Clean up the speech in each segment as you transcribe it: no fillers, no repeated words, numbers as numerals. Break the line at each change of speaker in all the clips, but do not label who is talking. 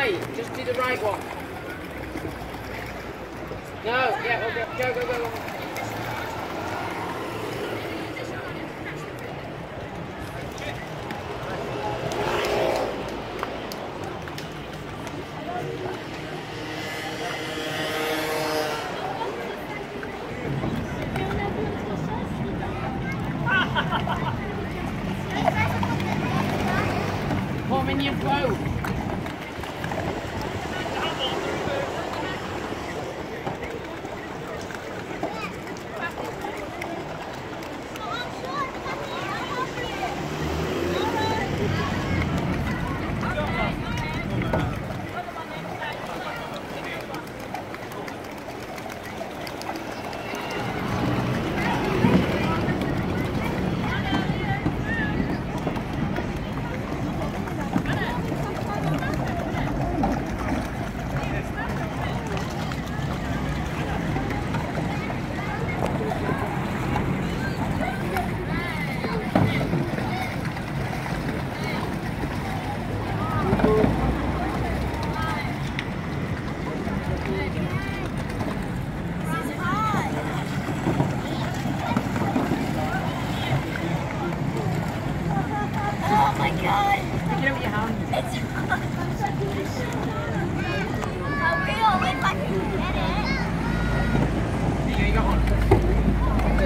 right. Just do the right one. No, yeah, okay. Go, go, go, go. Put them in your boat.
Oh my god!
Pick it up with your hand.
It's hot. I will if I can get it.
There you go, you got one. Look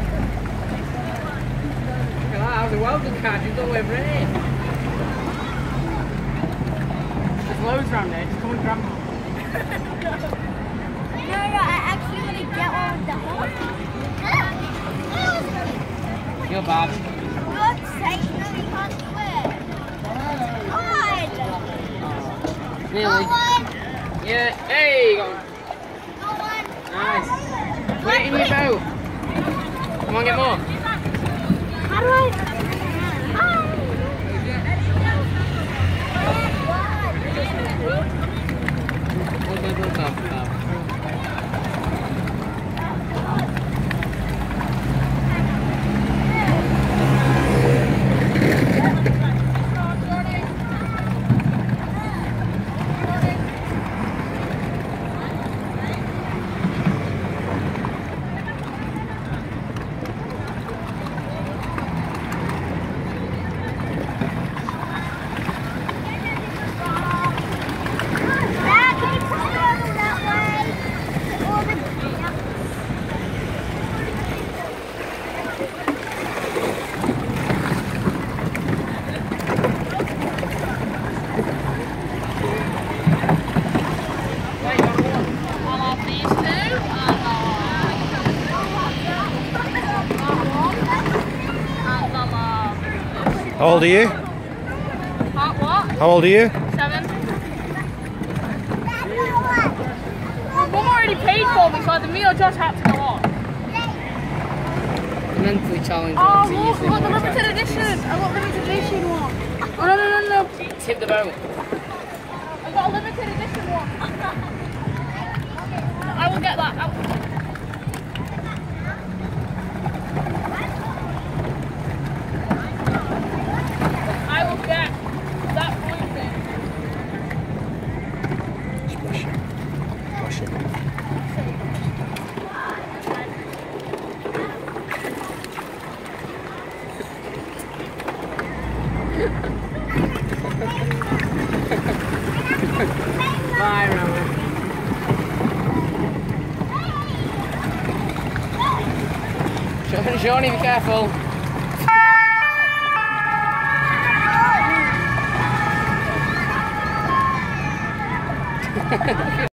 at that, how's the welding card? You've got away with it. There's loads around there, just come and grab them.
No, I actually want to get one with the horse.
You're bad.
God's sake, no, you can't do it. Come on!
Nearly.
Go on!
Yeah, hey, you got one.
Go on!
Nice. Put it in your boat. Come on, get more.
How do I?
How old are you?
What?
How old are you?
7. Mum already paid for me, so the meal just had to go on.
Mentally challenged.
Oh, look, I got the limited edition. I got the limited edition one. Oh, no, no, no, no.
Tip the boat.
I got a limited edition one. I will get that. I will get that point thing.
Splash it. Splash it.
Bye, Rowan. Shawnee, be careful.